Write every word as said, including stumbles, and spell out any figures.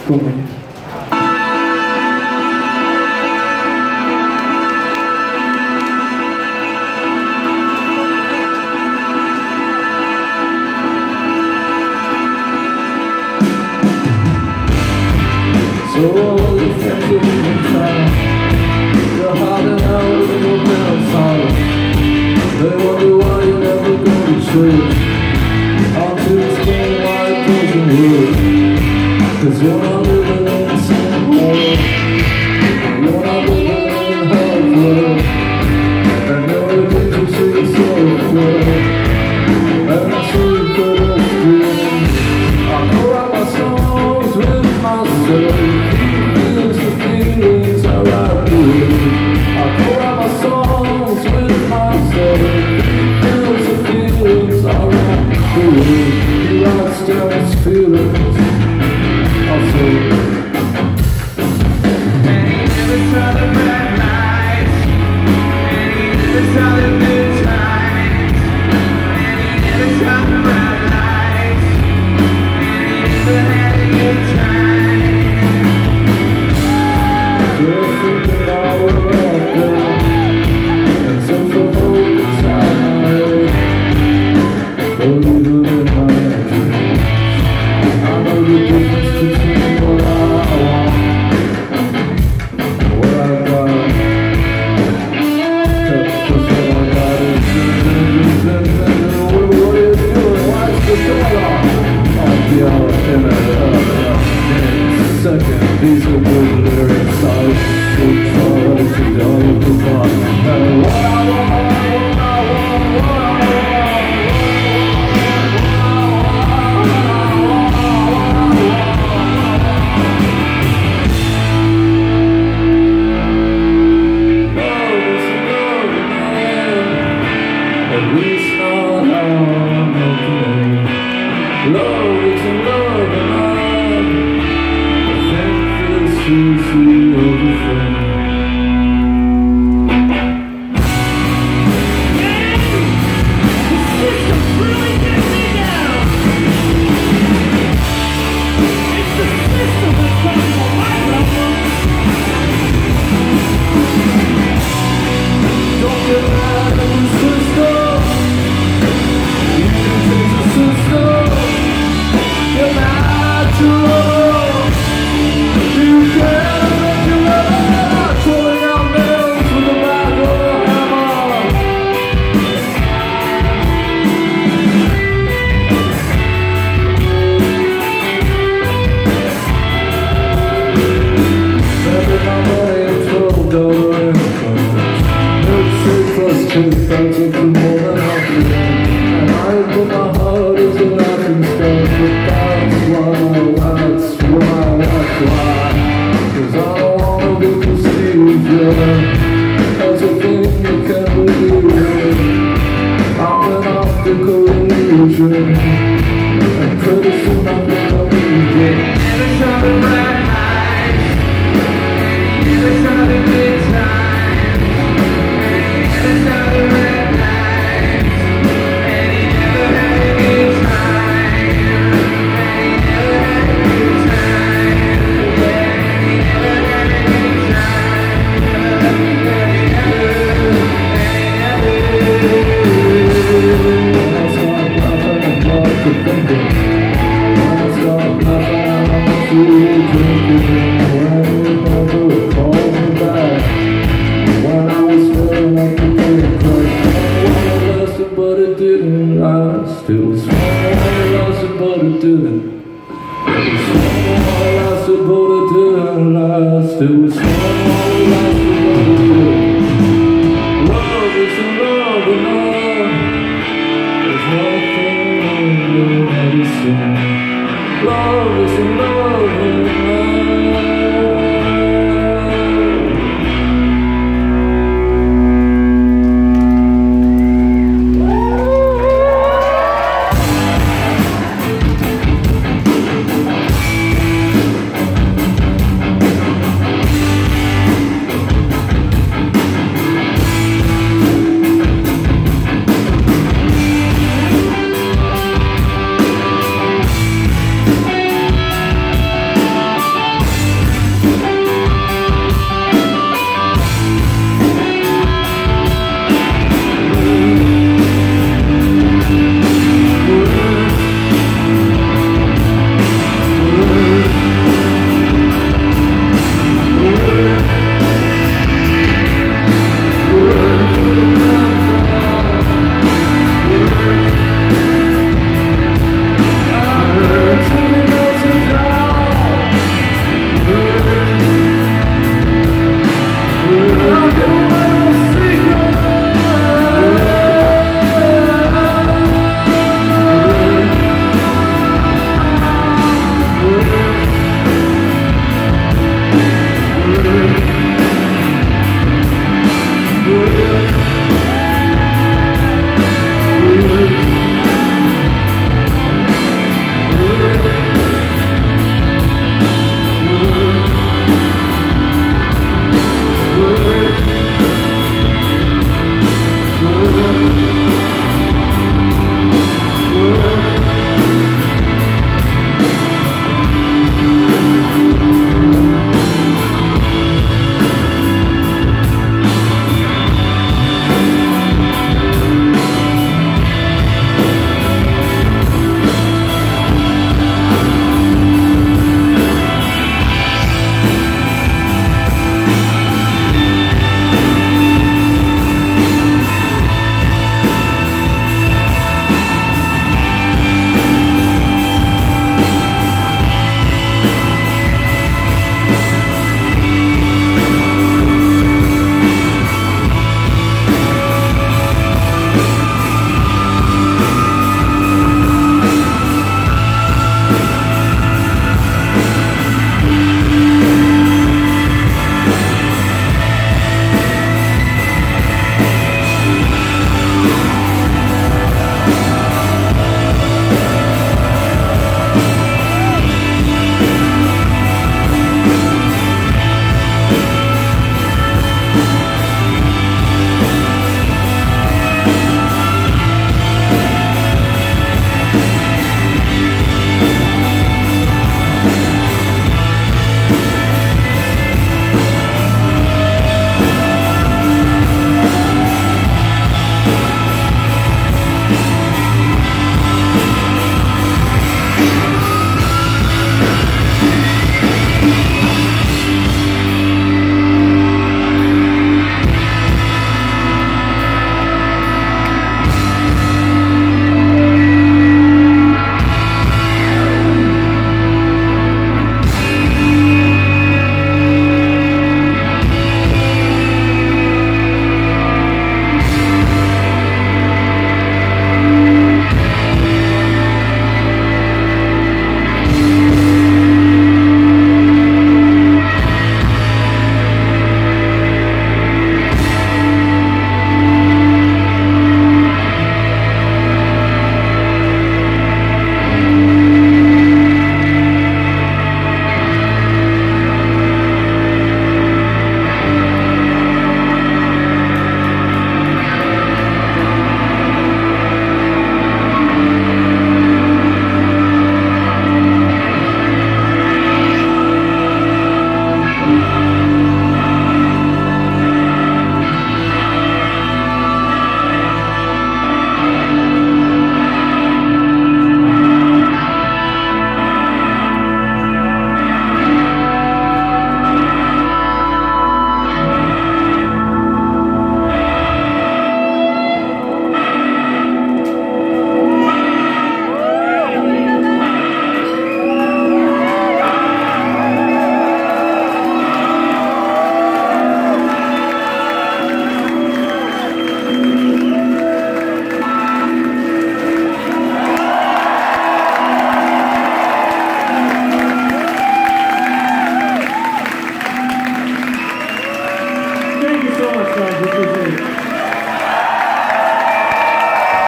for me. So all the friends that we've been trying, you're hiding out in your parents' house. They wonder why you never go to church. I'll to explain why it doesn't work. Cause you're not living in the same world. You're not living in hell world. And you're addicted to yourself world. And that's who you put us dreams. I go out my songs with myself. Feelings I write with. I go out my songs with myself. Feels the feelings I write with. He writes down his feelings. I'll say, and he never saw the bad nights, and he never saw the good times, and he never saw the bad nights, and he never had a good time. These are the lyrics I should try to tell you goodbye. And what I want, what I want, what I love is love, man. At least not how I'm looking. Love is love, man. To see everything. The system's really getting me down. It's the system that's causing all my problems. Don't get mad at the system. You can change the system. Get mad to love. You can't make your love, throwing out nails with a bat or a hammer. Spending my money at twelve dollar incomes. Milkshake plus two thousand for more than half a day. And I put my heart as a laughing stock, but that's why, that's why I cry. Cause I don't wanna be perceived, yeah, as a thing you can't believe. I'm an optical illusion, and pretty soon I'm gonna leave it. Never saw the bad nights, never saw the good times, never saw the red lights, and he never had a good time, and he never had a good time, yeah. But it didn't, I still